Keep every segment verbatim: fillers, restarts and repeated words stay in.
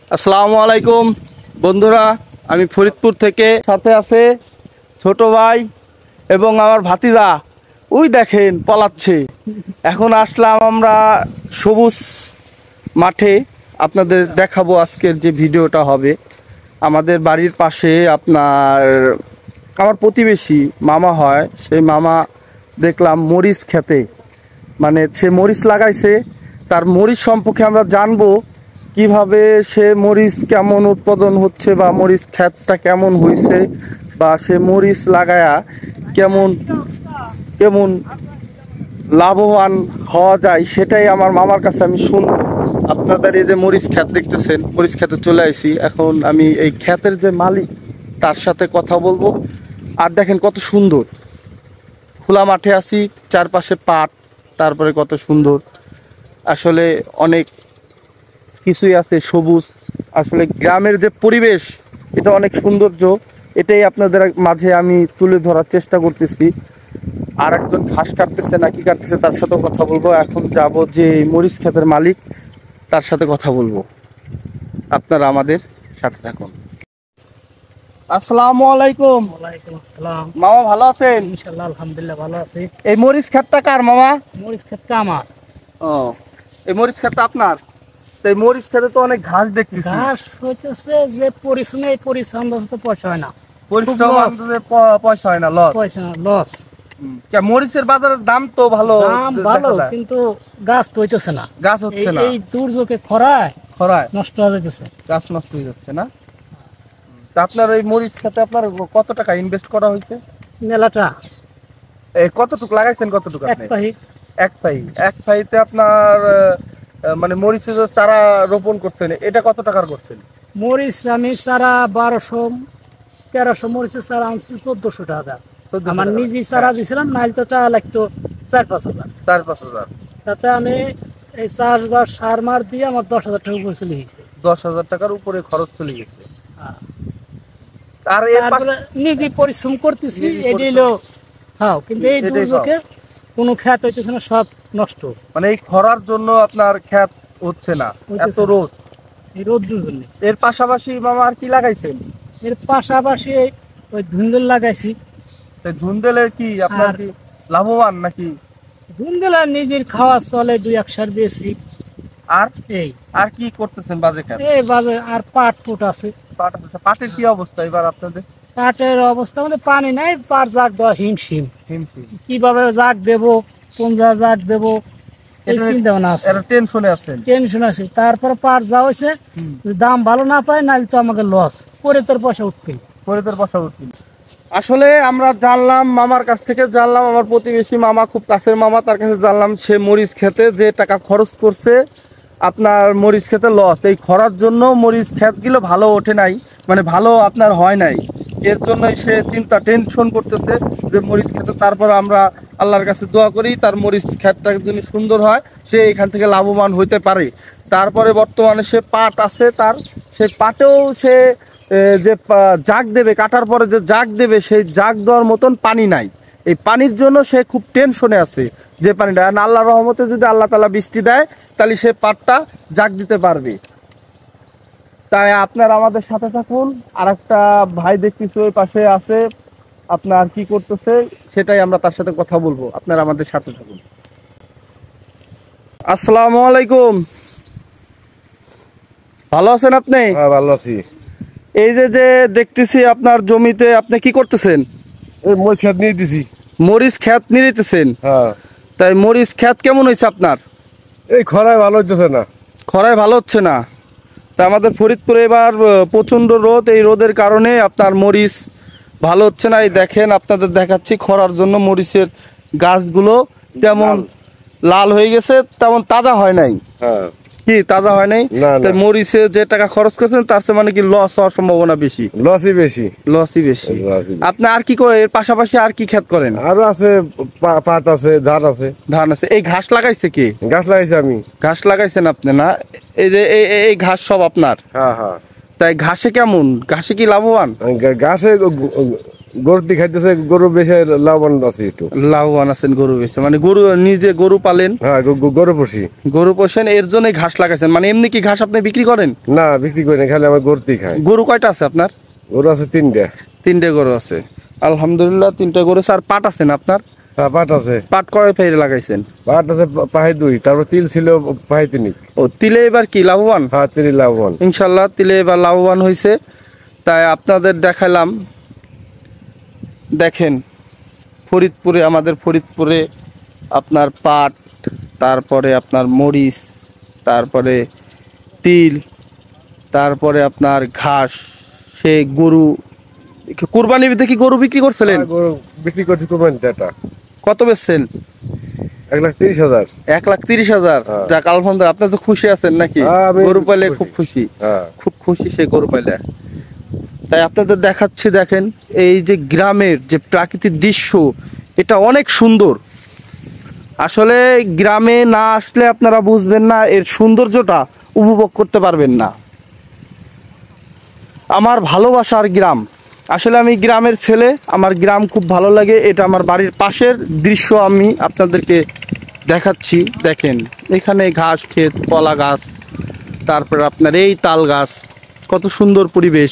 আসসালামু আলাইকুম বন্ধুরা, আমি ফরিদপুর থেকে, সাথে আছে ছোট ভাই এবং আমার ভাতিজা। ওই দেখেন পলাচ্ছে। এখন আসলাম আমরা সবুজ মাঠে, আপনাদের দেখাবো আজকের যে ভিডিওটা হবে। আমাদের বাড়ির পাশে আপনার আমার প্রতিবেশী মামা হয়, সেই মামা দেখলাম মরিচ খেতে, মানে সে মরিচ লাগাইছে। তার মরিচ সম্পর্কে আমরা জানবো কিভাবে সে মরিচ কেমন উৎপাদন হচ্ছে বা মরিচ ক্ষেতটা কেমন হয়েছে বা সে মরিচ লাগায়া কেমন কেমন লাভবান হওয়া যায়, সেটাই আমার মামার কাছে আমি শুনবো। আপনাদের এই যে মরিচ ক্ষেত দেখতেছেন, মরিচ ক্ষেতে চলে আসি। এখন আমি এই ক্ষেতের যে মালিক তার সাথে কথা বলবো। আর দেখেন কত সুন্দর খোলা মাঠে আছি, চারপাশে পাট, তারপরে কত সুন্দর আসলে অনেক কিছুই আছে সবুজ। আসলে গ্রামের যে পরিবেশ, এটা অনেক সৌন্দর্য। এটাই আপনাদের মাঝে আমি তুলে ধরার চেষ্টা করতেছি। আর একজন ঘাস কাটতেছে না কি কাটতেছে তার সাথে কথা বলবো। এখন যাব যে মরিচ ক্ষেতের মালিক, তার সাথে কথা বলবো। আপনারা আমাদের সাথে থাকুন। আসসালামু আলাইকুম। ওয়ালাইকুম আসসালাম। মামা ভালো আছেন? ইনশাআল্লাহ আলহামদুলিল্লাহ ভালো আছি। এই মরিচ ক্ষেতটা কার মামা? মরিচ ক্ষেতটা আমার। ও, এই মরিচ ক্ষেতটা আপনার? তো এই মরিচ ক্ষেতে তো অনেক ঘাস দেখতেছি। ঘাস হইতেছে যে পরিশ্রমে, এই পরিশ্রম তো পয়সা হয় না। পরিশ্রম আনতে পয়সা হয় না, লস। পয়সা না, লস। কে মরিচের বাজারের দাম তো ভালো, দাম ভালো, কিন্তু গাছ তো হইতেছে না। গাছ হচ্ছে না, এই দুর্যোগে খরায় খরায় নষ্ট হয়ে যাইতেছে, গাছ নষ্ট হয়ে যাচ্ছে না। তা আপনার এই মরিচ খেতে আপনার কত টাকা ইনভেস্ট করা হয়েছে? মেলাটা এই কতটুকু লাগাইছেন? কতটুকু এক আপনি? পাহি এক পাই। এক পাইতে আপনার আহ, মানে মরিচের যে চারা রোপণ করছেন, এটা কত টাকার করছেন? মরিচ আমি চারা বারোশো তেরোশো মরিচের চারা আনছি চোদ্দশো টাকা। চোদ্দশো আমার টাকা। নিজে চারা দিছিলাম, নাইলে তো টাকা লাগতো চার পাঁচ হাজার। চার পাঁচ হাজার। তাতে আমি এই চাষবাস সার মার দিয়ে আমার দশ হাজার টাকা উপরে চলে গেছে। দশ হাজার টাকার উপরে খরচ চলে গেছে। আর এর তারপরে নিজে পরিশ্রম করতেছি, নিজে এটাই পরিশ্রম। হলো খাও, কিন্তু এই এটাই দুর্যোগে কোনো খ্যাত হইতেছে না, সব নষ্ট মানে এই খরার জন্য আপনার ক্ষেত হচ্ছে না, হইতেছে এত না। রোদ। এই রোদ্রের জন্য। এর পাশাপাশি মামা আর কি লাগাইছেন? এর পাশাপাশি এই ওই ধুন্দুল লাগাইছি। তো ধুন্দুলের কি আপনার আর- কি লাভবান নাকি? ধুন্দুল আর নিজের খাওয়া চলে, দুই এক সার দিয়েছি। আর এই আর কি করতেছেন বাজে ক্ষেত? এই বাজে আর পাট ফুট আছে। পাট আছে। পাটের কি অবস্থা এবার আপনাদের? পাটের অবস্থা মানে পানি নাই, পাট জাগ দেওয়া হিমশিম। হিমশিম। কিভাবে জাগ দেবো, কোন যা জাগ দেবো, এই এটা- চিন্তা ভাবনা আছে, এটা টেনশনে আছেন। টেনশন আছে। তারপরে পাট যা হয়েছে, হুম। যদি দাম ভালো না পায়, নাহলে তো আমাকে লস করে তোর পয়সা উঠবে। পরে তোর বসা উঠছিল। আসলে আমরা জানলাম মামার কাছ থেকে, জানলাম আমার প্রতিবেশী মামা, খুব কাছের মামা, তার কাছে জানলাম সে মরিচ খেতে যে টাকা খরচ করছে, আপনার মরিচ খেতে লস। এই খরার জন্য মরিচ ক্ষেতগুলো ভালো ওঠে নাই, মানে ভালো আপনার হয় নাই। এর জন্যই সে চিন্তা, টেনশন করতেছে যে মরিচ খেতে। তারপর আমরা আল্লাহর কাছে দোয়া করি তার মরিচ ক্ষেতটা যদি সুন্দর হয়, সে এখান থেকে লাভবান হইতে পারে। তারপরে বর্তমানে সে পাট আছে তার, সেই পাটেও সে এ, যে পা- জাগ দেবে, কাটার পরে যে জাগ দেবে, সেই জাগ দেওয়ার মতন পানি নাই। এই পানির জন্য সে খুব টেনশনে আছে যে পানিটা, আর আল্লাহর রহমতে যদি আল্লাহ তাআলা বৃষ্টি দেয়, তাহলে সে পাটটা জাগ দিতে পারবে। তাই আপনার আমাদের সাথে থাকুন। আর একটা ভাই দেখতেছি ওই পাশে আছে, আপনার কি করতেছে সেটাই আমরা তার সাথে কথা বলবো। আপনারা আমাদের সাথে থাকুন। আসসালামু আলাইকুম। ভালো আছেন আপনি? হ্যাঁ ভালো আছি। এই যে যে দেখতেছি আপনার জমিতে আপনি কি করতেছেন? এই মরিচ খেত নিয়ে দিছি। মরিচ ক্ষেত নিতেছেন? হ্যাঁ। তাই মরিচ ক্ষেত কেমন হয়েছে আপনার? এই খরায় ভালো হইতেছে না। খরায় ভালো হচ্ছে না। তা আমাদের ফরিদপুরে এবার আহ, প্রচণ্ড রোদ, এই রোদের কারণে আপনার মরিচ ভালো হচ্ছে না। এই দেখেন আপনাদের দেখাচ্ছি, খরার জন্য মরিচের গাছগুলো তেমন লাল হয়ে গেছে, তেমন তাজা হয় নাই। হ্যাঁ। কি তাজা হয় নাই? না, তাই না। মরিচে যে টাকা খরচ করছেন তার চেয়ে মানে কি লস হওয়ার সম্ভাবনা বেশি। লসই বেশি। লসই বেশি। লসই বেশি। আপনি আর কি করে, এর পাশাপাশি আর কি ক্ষেত করেন? আরো আছে, পা- পাট আছে, ধান আছে। ধান আছে। এই ঘাস লাগাইছে কি? গাছ লাগাইছি আমি। ঘাস লাগাইছেন আপনি না? এই যে এই এই- এই ঘাস সব আপনার? হ্যাঁ হ্যাঁ। তাই ঘাসে কেমন, ঘাসে কি লাভবান? গা- গাছে গ- গ- গরুটি খাইতেছে, গরু বেশি লাভবান আছে একটু। লাভবান আছেন গরু বেচে, মানে গরু নিজে গরু পালেন, হ্যাঁ গ- গ- গরু পুষি। গরু পোষেন, এর জন্যই ঘাস লাগাইছেন। মানে এমনি কি ঘাস আপনি বিক্রি করেন? না বিক্রি করি না, খালি আমার গরুটি খাই। গরু কয়টা আছে আপনার? গরু আছে তিনটা। তিনটে গরু আছে, আলহামদুলিল্লাহ। তিনটে গরু আছে। আর পাট আছে না আপনার? হ্যাঁ পাট আছে। পাট কয় ফেরে লাগাইছেন? পাট আছে পা- পাহাই দুই, তারপর তিল ছিল পাহাই তিন। ও, তিলে এবার কি লাভবান? হ্যাঁ তিল লাভবান। ইনশাল্লাহ তিলে এবার লাভবান হয়েছে। তাই আপনাদের দেখালাম। দেখেন ফরিদপুরে, আমাদের ফরিদপুরে আপনার পাট, তারপরে আপনার মরিচ, তারপরে তিল, তারপরে আপনার ঘাস, সে গরু। কুরবানির দেখি গরু বিক্রি করছিলেন? হ্যাঁ, গরু বিক্রি করছি কোরবানিতে এটা। কত বেচছেন? এক লাখ তিরিশ হাজার। এক লাখ তিরিশ হাজার। হ্যাঁ। যাক আলহামদুলিল্লাহ, আপনার তো খুশি আছেন নাকি? হ্যাঁ, আমি গরু পাইলে খুশি। খুব খুশি, হ্যাঁ খুব খুশি সে গরু পাইলে। তাই আপনাদের দেখাচ্ছি, দেখেন এই যে গ্রামের যে প্রাকৃতিক দৃশ্য, এটা অনেক সুন্দর। আসলে গ্রামে না আসলে আপনারা বুঝবেন না, এর সৌন্দর্যটা উপভোগ করতে পারবেন না। আমার ভালোবাসার গ্রাম, আসলে আমি গ্রামের ছেলে, আমার গ্রাম খুব ভালো লাগে। এটা আমার বাড়ির পাশের দৃশ্য আমি আপনাদেরকে দেখাচ্ছি। দেখেন এখানে ঘাস ক্ষেত, কলা গাছ, তারপর আপনার এই তাল গাছ, কত সুন্দর পরিবেশ,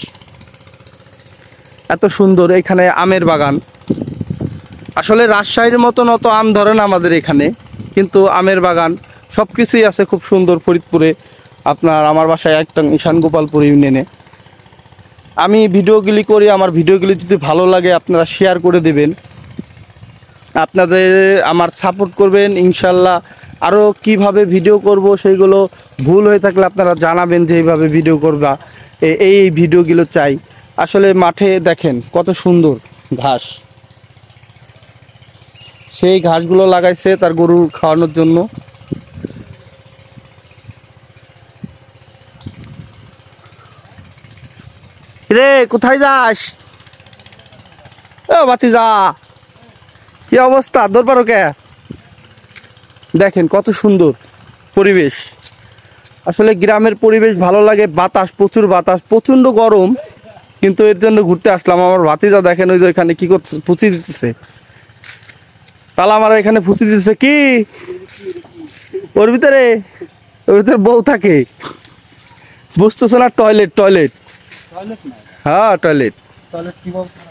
এত সুন্দর। এখানে আমের বাগান। আসলে রাজশাহীর মতন অত আম ধরে না আমাদের এখানে, কিন্তু আমের বাগান সব কিছুই আছে খুব সুন্দর ফরিদপুরে। আপনার আমার বাসায় একটা ঈশান গোপালপুর ইউনিয়নে। আমি ভিডিওগুলি করি, আমার ভিডিওগুলি যদি ভালো লাগে আপনারা শেয়ার করে দেবেন, আপনাদের আমার সাপোর্ট করবেন ইনশাল্লাহ। আরও কিভাবে ভিডিও করব সেইগুলো ভুল হয়ে থাকলে আপনারা জানাবেন যে এইভাবে ভিডিও করবা, এ- এই এই ভিডিওগুলো চাই। আসলে মাঠে দেখেন কত সুন্দর ঘাস, সেই ঘাসগুলো লাগাইছে তার গরু খাওয়ানোর জন্য। রে কোথায় যাস? ও ভাতিজা, কি অবস্থা? দরবার কে? দেখেন কত সুন্দর পরিবেশ। আসলে গ্রামের পরিবেশ ভালো লাগে। বাতাস, প্রচুর বাতাস, প্রচন্ড গরম, কিন্তু এর জন্য ঘুরতে আসলাম। আমার ভাতিজা দেখেন ওই যে এখানে কি করছে, ফুচি দিতেছে। তাহলে আমার এখানে ফুচি দিতেছে কি? ওর ভিতরে, ওর ভিতরে বউ থাকে, বুঝতেছে না? টয়লেট, টয়লেট, হ্যাঁ টয়লেট। তাহলে কি বলবো?